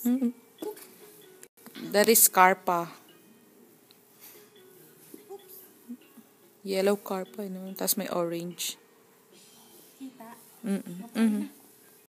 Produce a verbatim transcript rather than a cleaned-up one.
Mm-mm. That is carpa. Yellow carpa, no? Tapos may orange. Kita. Mm-mm. Mm-hmm.